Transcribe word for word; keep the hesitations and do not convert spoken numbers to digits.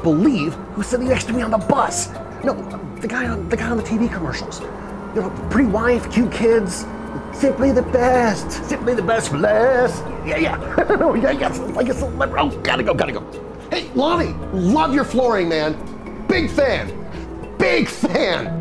won't believe who's sitting next to me on the bus. No, the guy on the guy on the T V commercials. You know, pretty wife, cute kids, simply the best, simply the best, bless. Yeah, yeah. Oh, yeah, yeah. Like a celebrity. Oh, gotta go, gotta go. Hey, Lonnie, love your flooring, man. Big fan. Big fan.